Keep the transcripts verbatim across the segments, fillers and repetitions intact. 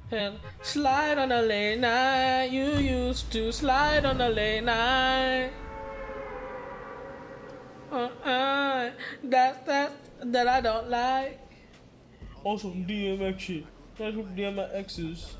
And slide on the late night. You used to slide on the late night. Uh, uh, that's that that I don't like. Also D M X shit. That's what D M X is.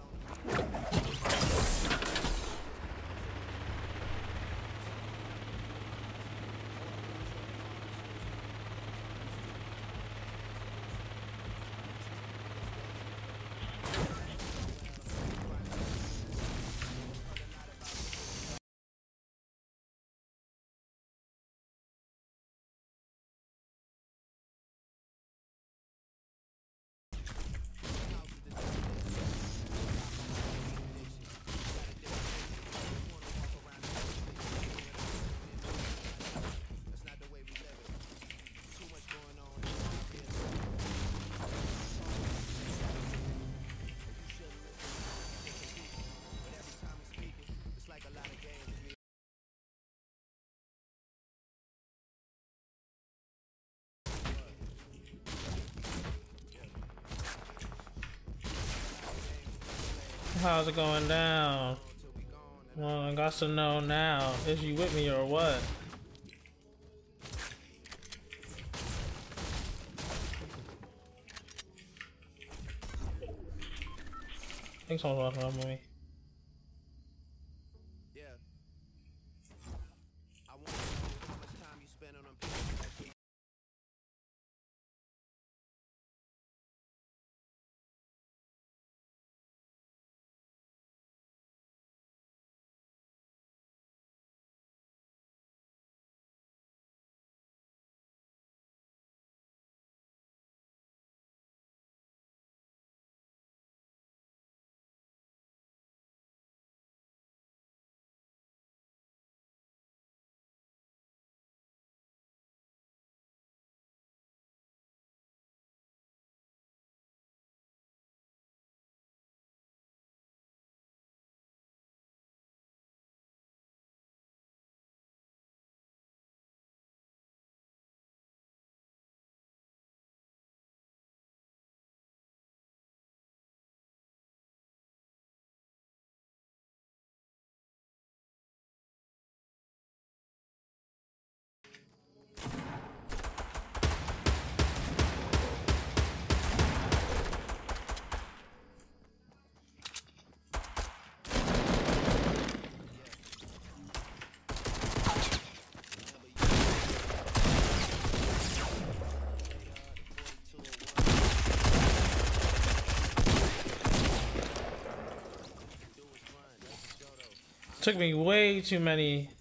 How's it going down? Well, I got to know now. Is you with me or what? I think someone's watching with me. Took me way too many.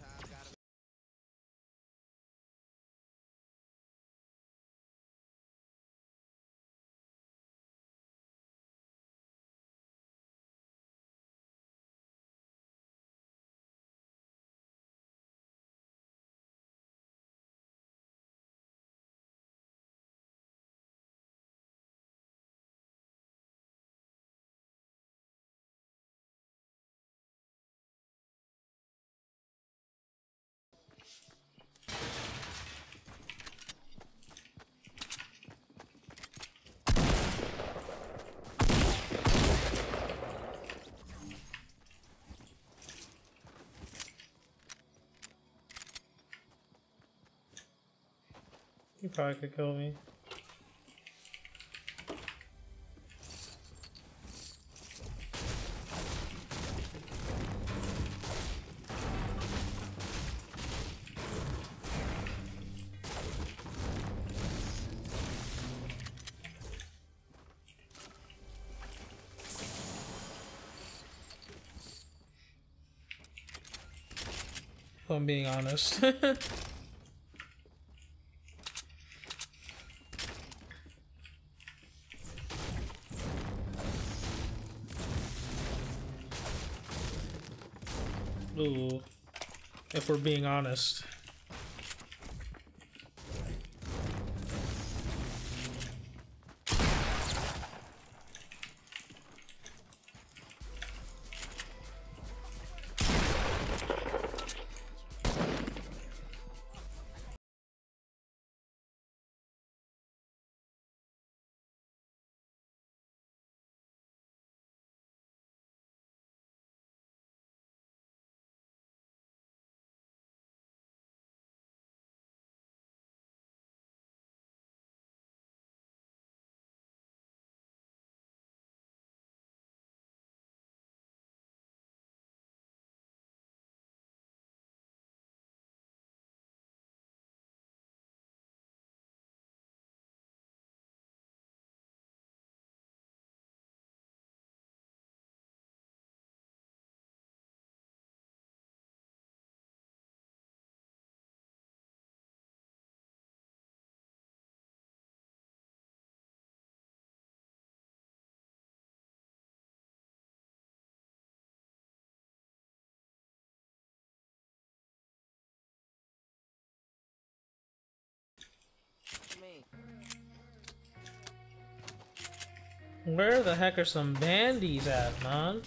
You probably could kill me. If I'm being honest. Ooh, if we're being honest. Where the heck are some bandies at, man?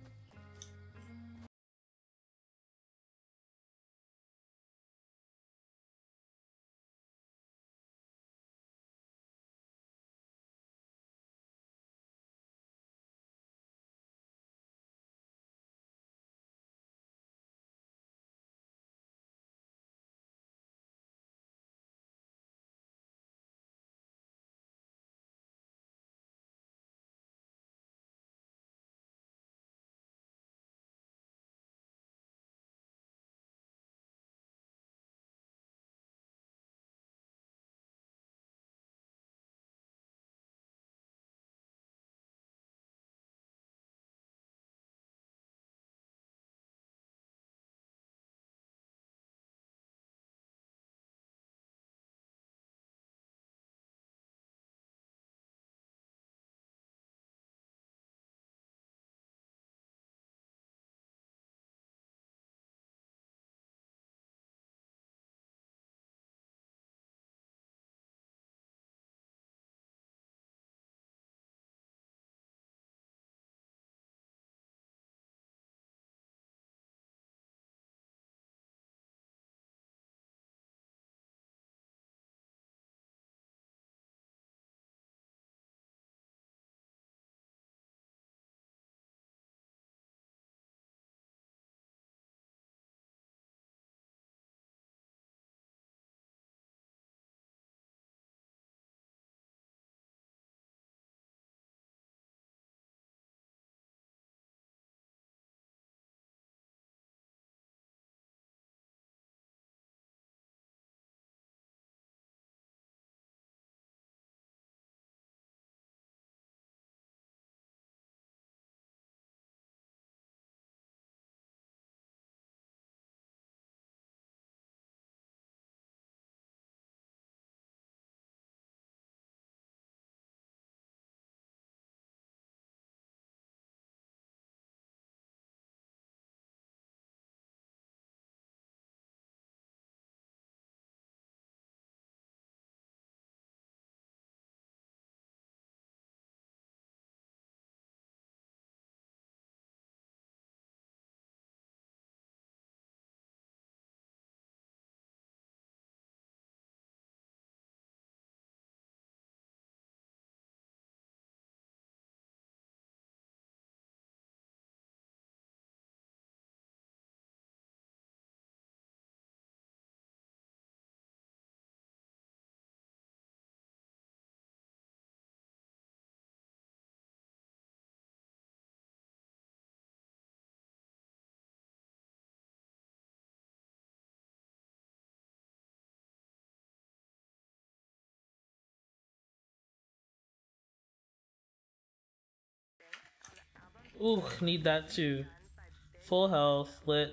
Ooh, need that too. Full health, lit.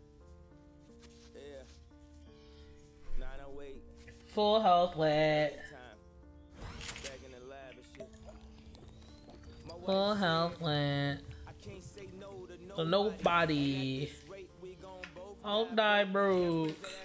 Full health, lit. Full health, lit. So nobody. I'll die broke.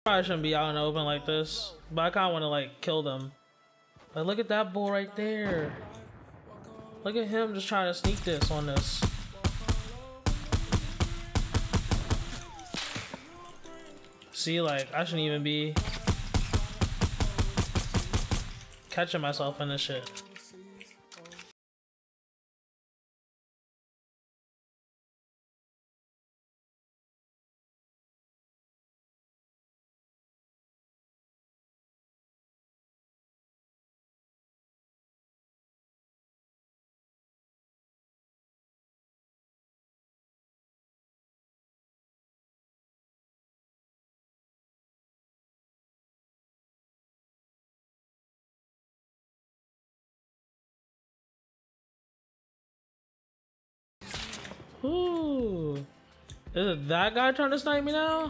Probably shouldn't be out in the open like this, but I kind of want to like kill them. Like, look at that bull right there. Look at him just trying to sneak this on this. See, like, I shouldn't even be catching myself in this shit. Ooh. Is it that guy trying to snipe me now?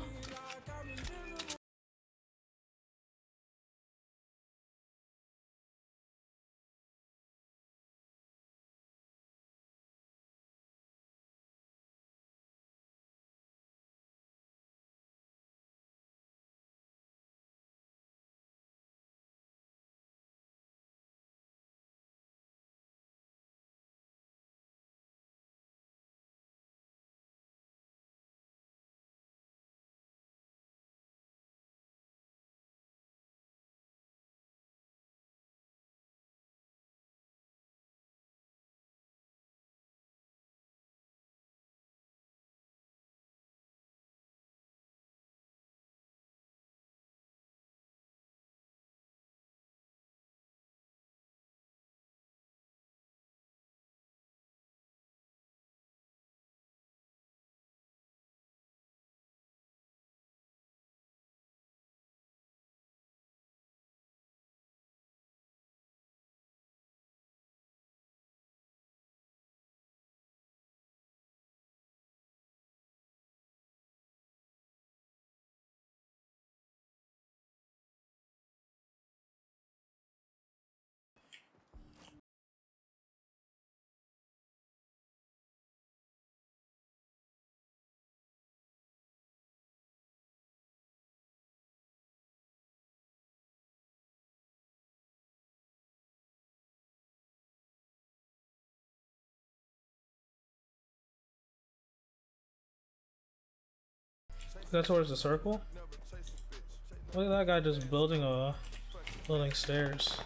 Is that towards the circle? Look at that guy just building a building stairs.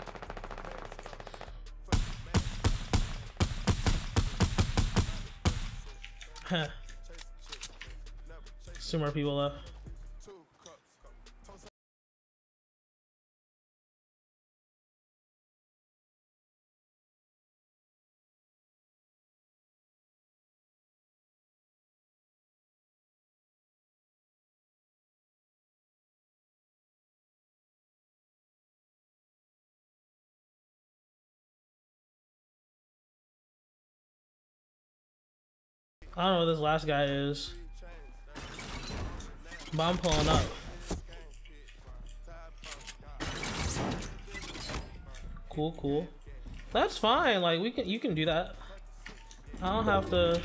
Two more people left. I don't know who this last guy is, but I'm pulling up. Cool, cool. That's fine. Like, we can, you can do that. I don't have to.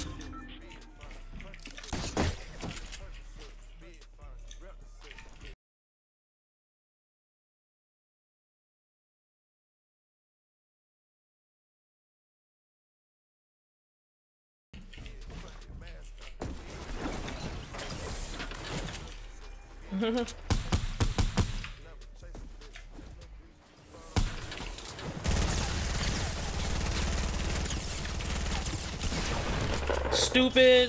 Stupid.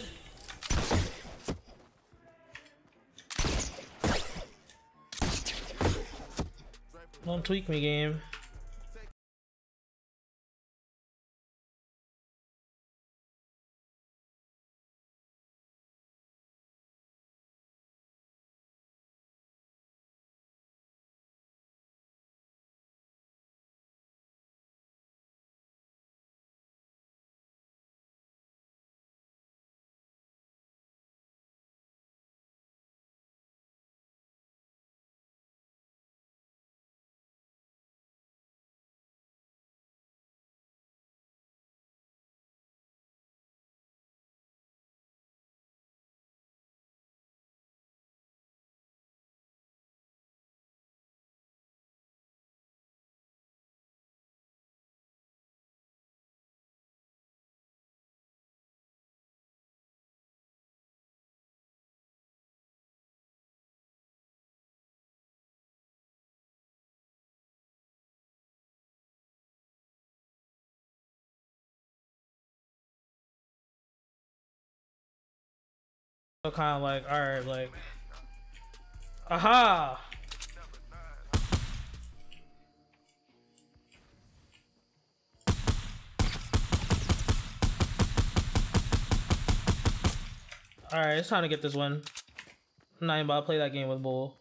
Don't tweak me, game. kind of like, all right, like, aha. All right, it's time to get this one. I'm not even about to play that game with Bull.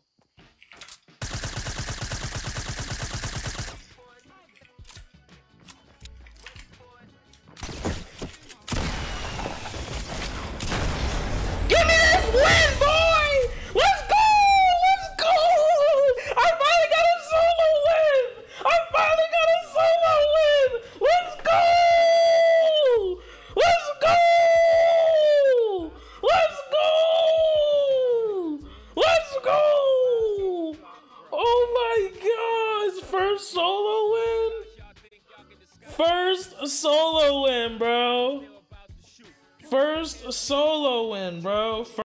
Give me this win, boy! Let's go! Let's go! I finally got a solo win! I finally got a solo win! Let's go! Let's go! Let's go! Let's go! Oh my gosh! First solo win? First solo win, bro. First solo win, bro.